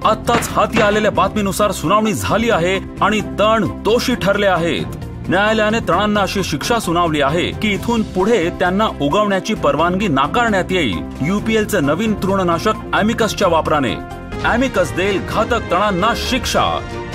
आत्ताच हाती आलेल्या बातमीनुसार सुनावणी झाली आहे आणि तण दोषी ठरले आहेत। न्यायालयाने तणांना अशी शिक्षा सुनावली आहे की इथून पुढे त्यांना उगवण्याची परवानगी नाकारण्यात येईल यूपीएलचं नवीन तृणनाशक ॲमिकसच्या वापराने। ॲमिकस देईल घातक तणांना शिक्षा।